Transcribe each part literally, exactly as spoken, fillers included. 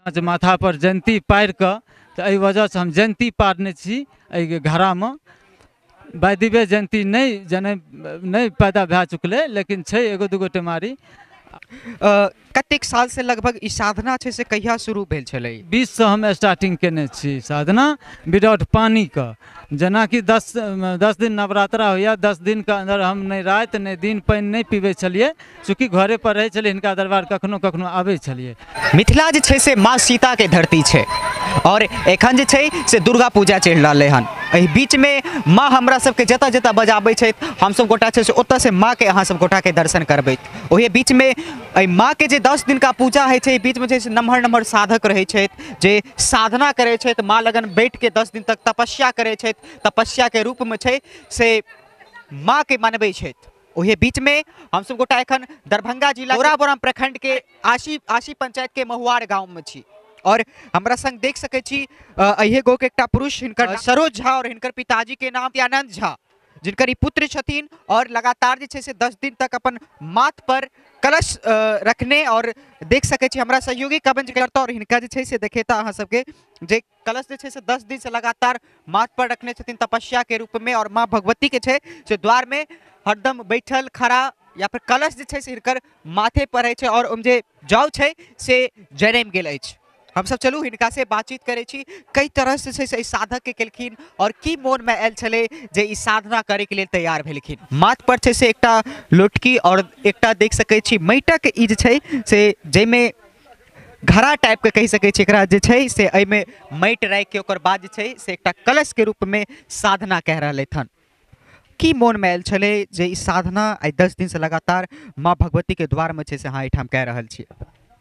माथा पर जयंती पार के तो एहि वजह से हम जयंती पारने छी एहि घड़ा में। वैदिवे जयंती नहीं जने नहीं पैदा भए चुकले लेकिन छै एगो दूगो टेमारी। कतेक साल से लगभग ई साधना छै से कहिया शुरू भेल छलै? बीस से हम स्टार्टिंग केने छी साधना विदाउट पानी का। जना कि दस दस दिन नवरात्रा होइया, दस दिन के अंदर हम नहीं रात नहीं दिन पानी नहीं पीबे छलिए, चूँकि घरे पर रहे छलिए, हिनका दरबार कखनो कखनो आबे छलिए। मिथिला जे छै से माँ सीता के धरती छै और एखन जे छै से दुर्गा पूजा चल रहले हन। एहि बीच में माँ हमरा सबके जतऽ जतऽ बजाबै छै हम सब गोटा छै से ओतऽ से माँ के अहाँ सब गोटा के दर्शन करबै। ओहि बीच में एहि माँ के जे दस दिन का पूजा है छै, बीच में जे नम्हर नम्हर साधक रहे छै जे साधना करे छै, माँ लगन बैठ के दस दिन तक तपस्या करे छै, तपस्या के रूप में छै से माँ के मनबै छै। ओहे बीच में हम सब गोटा एखन दरभंगा जिला बोराबोराम प्रखंड के आशी आशी पंचायत के महुआर गांव में छी और हमरा संग देख सके छी अहिए गो के एकटा पुरुष, हिनकर सरोज झा और हिनकर पिताजी के नाम आनंद झा, जिनकर ई पुत्र छथिन और लगातार जे छै से दस दिन तक अपन माथ पर कलश रखने और देख सके छी हमरा सहयोगी कबंज करता और हिनका जे छै से देखेता अहाँ सबके जे कलश जे छै से दस दिन से लगातार माथ पर रखने छथिन तपस्या के रूप में और माँ भगवती के छै से द्वार में हरदम बैठल खड़ा या फिर कलश जे छै से हिनकर माथे पर है छै और ओम जे जाउ छै से जरम गेल अछि। हम सब चलू हिनका से बातचीत करे छी कई तरह से से साधक के केलखिन और की मोन में आयल छले जे ई साधना करे के लिए तैयार भेलखिन। माथ पर छै से एकटा लोटकी और एकटा देख सके छी माटिक ई जे छै से जैमे घड़ा टाइप के कहि सके छी एकरा जे छै से एमे माटि राखि के ओकर बाद जे छै से एकटा कलश के रूप में साधना कह रहले थन। की मोन में आयल छले जे ई साधना आई दस दिन से लगातार माँ भगवती के द्वार में छै से अहाँ एठाम कह रहल छी?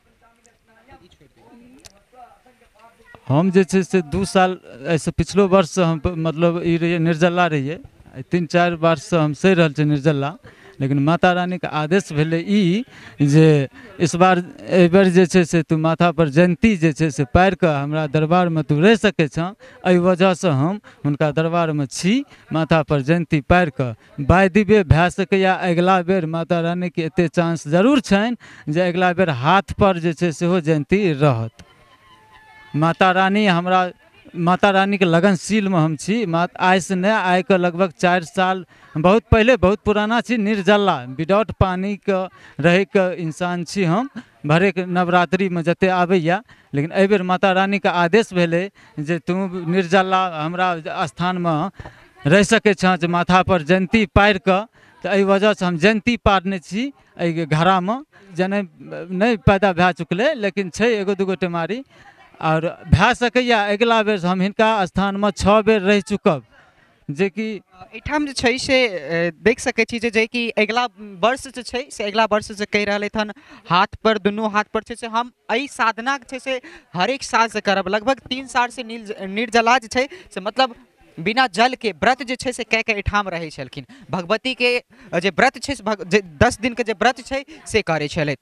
हम जे छै से दू साल ऐसे पिछलो वर्ष से हम मतलब ई रहिए निर्जला रहिए, तीन चार वर्ष से हम सही रहल छी निर्जला, लेकिन माता रानी के आदेश भेले ई जे इस बार एहि बेर जे छै से तू माथा पर जयंती जे छै से पार के हमरा दरबार में तू रह सके छ। एहि वजह से हम हुनका दरबार में छी, माथा पर जयंती पार के वायदिवे भए सकैया। अगिला बेर माता रानी के एते चांस जरूर छनि जे अगिला बेर हाथ पर जे छै सेहो जयंती रहत। माता रानी हमरा माता रानी के लगनशील में हम छी। मात आइ से नहीं आइ के लगभग चार साल बहुत पहले बहुत पुराना छी, निर्जला विदाउट पानी के रहे के इंसान छी हम। भरे के नवरात्रि में जते आबैया, लेकिन एहि बेर माता रानी के आदेश भेले जे तू निर्जला हमरा स्थान में रह सके छ, जे माथा पर जयंती पार के तो एहि वजह से हम जयंती पारने छी एहि घड़ा में। जने नहीं पैदा भए चुकले लेकिन छै एगो दूगो टेमारी और भए सकैया अगिला बेर हम हिनका स्थान में छः बेर रह चुकब। जे कि एठाम जे छै से देख सके छी जे कि अगला वर्ष जे छै से अगला वर्ष जे कह रहले थन हाथ पर दुनू हाथ पर छै से हम एहि साधना छै से हर एक साल से करब। लगभग तीन साल से निर्जला जे छै से मतलब बिना जल के व्रत जे छै से कह के एठाम रहे छलखिन। भगवती के जे व्रत छै जे दस दिन के जे व्रत छै से करे छलैथ।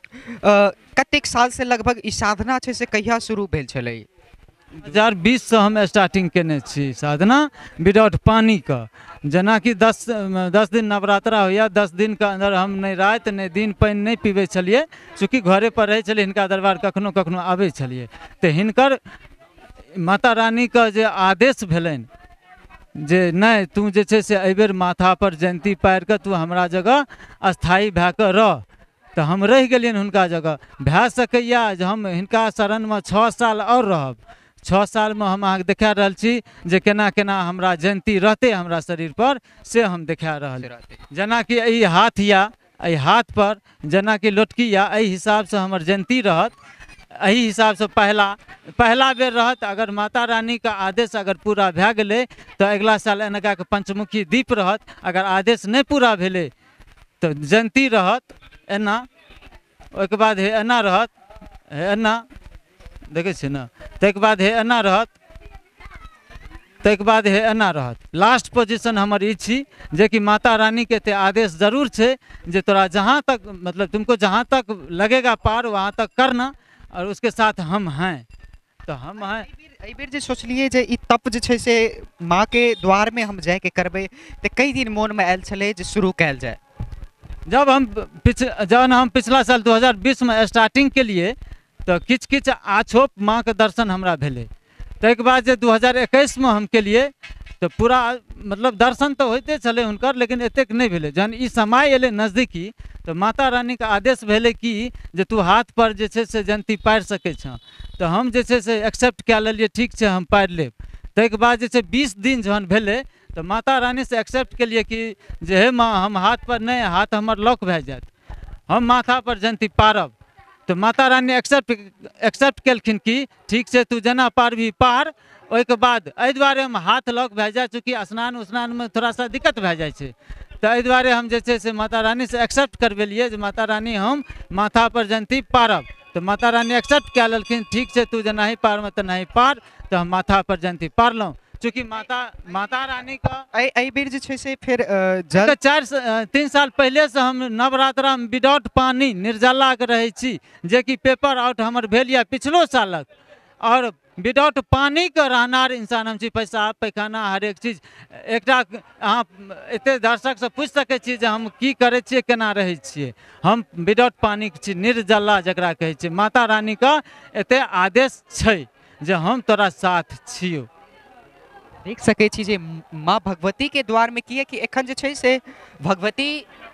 कतेक साल से लगभग ई साधना छै से कहिया शुरू भेल छलै? दू हजार बीस से हम स्टार्टिंग केने छी साधना विदाउट पानी का। जना कि दस दस दिन नवरात्रा होइया, दस दिन के अंदर हम नहीं रात नहीं दिन पानी नहीं पीबे छलिए, चूँकि घरे पर रहे छलिए, हिनका दरबार कखनो कखनो आबे छलिए। तो हिनकर माता रानी का जे आदेश भेलनि जे नहीं तू जे छै से एहि बेर माथा पर जयंती पार के तू हमरा जगह स्थायी भए के रह, तो हम रह गलियनि हुनका जगह। भए सकैया जे हम हिनका शरण में छः साल और रहब। छः साल में हम अहाँके देखा रहल छी जे केना केना हमरा जयंती रहते हमरा शरीर पर से हम देखा रहल। जना कि एहि हाथ या एहि हाथ पर जना कि लोटकी या एहि हिसाब से हमर जयंती रहत। एहि हिसाब से पहला पहला बेर रहत। अगर माता रानी का आदेश अगर पूरा भए गेलै तो अगला साल एनका के पंचमुखी दीप रहत। अगर आदेश नहीं पूरा भेलै तो जयंती रहत एना, ओहिके बाद हे एना रहत, हे एना देखे छी ना, ताहिके बाद हे एना रहत, ताहिके बाद हे एना रहत। लास्ट पोजीशन हमर ई छी जे कि माता रानी के ते आदेश जरूर छै जे तोरा जहाँ तक मतलब तुमको जहाँ तक लगेगा पार वहाँ तक करना और उसके साथ हम हैं। तो हम हैं एहि बेर जे सोचलिए जे ई तप जे छै से माँ के द्वार में हम जाके करबै तो कई दिन मोन में आयल छलै जे शुरू कयल जाए? जब हम पिछ जब हम पिछला साल दो हज़ार बीस में स्टार्टिंग के लिए तऽ किछु किछु आछोप माँके दर्शन हमरा भेलै। ताहिके बाद जे दू हजार एकैसमे हम केलिए तऽ पूरा मतलब दर्शन तऽ होइते छलै हुनकर, लेकिन एतेक नहि भेलै। जहन ई समय अएलै नजदीकी तऽ माता रानीके आदेश भेलै कि जे तू हाथपर जे छै से जयन्ती पारि सकै छँ। तऽ हम जे छै से एक्सेप्ट कए लेलिए, ठीक छै हम पारि लेब। ताहिके बाद जे छै बीस दिन जहन भेलै तऽ माता रानीसँ एक्सेप्ट केलिए कि जे हे माँ हम हाथपर नहि, हाथ हमर लॉक भए जायत, हम माथापर जयन्ती पारब। तऽ माता रानी एक्सेप्ट एक्सेप्ट केलखिन कि ठीक छै तू जेना पारबही पार। ओहिके बाद एहि दुआरे हम हाथ लॉक भए जाए, चूँकि स्नान उस्नानमे थोड़ा सा दिक्कत भए जाइ छै, तऽ एहि दुआरे हम जे छै से माता रानीसँ एक्सेप्ट करबेलिए जे माता रानी हम माथापर जयन्ती पारब। तऽ माता रानी एक्सेप्ट कए लेलखिन, ठीक छै तू जेनाहि पारमे तेनाहि पार। तऽ हम माथापर जयन्ती पारलहुँ, चूँकि माता माता रानीके एहि एहि बेर जे छै से फेर अ, जल तऽ चारि स- तीन साल पहले से हम नवरात्रामे विदाउट पानी निर्जलाके रहै छी, जेकि पेपर आउट हमर भेल यऽ पिछलो सालक। और विदाउट पानीके रहनार इंसान हम छी, पेशाब पैखाना हरेक चीज। एकटा अहाँ एते दर्शकसँ पूछि सकै छी जे हम की करै छियै, केना रहै छियै। हम विदाउट पानीके छी, निर्जला जकरा कहै छै। माता रानीके एते आदेश छै जे हम तोरा साथ छियौ। देख सकै छी जे माँ भगवती के द्वार में किए कि एखन जे छै से भगवती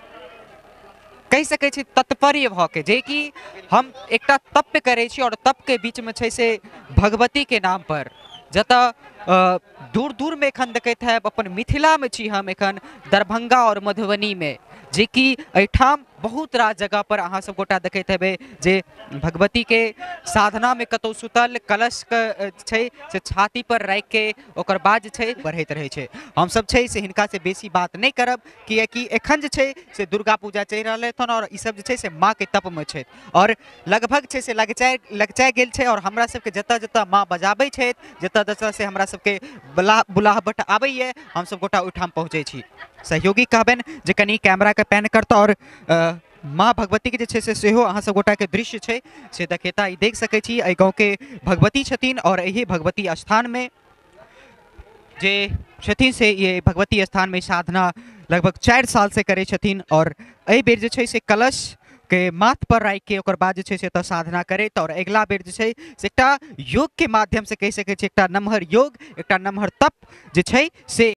कहि सकै छी तत्पर्य भऽ के, जे कि हम एकटा तप करै छी और तप के बीच में छै से भगवती के नाम पर जतऽ अ, दूर दूर में एखन देखैत है अपन मिथिला में छी हम एखन दरभंगा और मधुबनी में, जे कि एहिठाम बहुत रास जगह पर अहाँ सब गोटा देखैत हेबै जे भगवती के साधना में कतौ सुतल कलश के छै से छाती पर राखि के ओकर बाद जे छै बढ़ैत रहै छै। हम सब छै से हिनका से बेसी बात नहीं करब, कियाकि एखन जे छै से दुर्गा पूजा चलि रहल हन और ई सब जे छै से माँ के तप में छै और लगभग छै से लगचाइ लगचाइ गेल छै। और हमरा सबके जतऽ जतऽ माँ बजाबै छै, जतऽ जतऽ से हमरा सबके बुला बुलाहट आबैए, हम सब गोटा ओहिठाम पहुँचै छी। सहयोगी कहबनि जे कनी कैमरा के पैन करता और अ, माँ भगवती के जे छै से सेहो अहाँ सब गोटा के दृश्य छै से देखेता। ई देख सकै छी एहि गाँव के भगवती छथिन और एही भगवती स्थान में जे छथिन से ये भगवती स्थान में साधना लगभग चारि साल से करै छथिन। और एहि बेर जे छै से कलश के माथ पर राखि के ओकर बाद जे छै से एतऽ साधना करैत और अगिला बेर जे छै से एकटा योग के माध्यम से कहि सकै छी, एकटा नमहर योग, एकटा नमहर तप जे छै से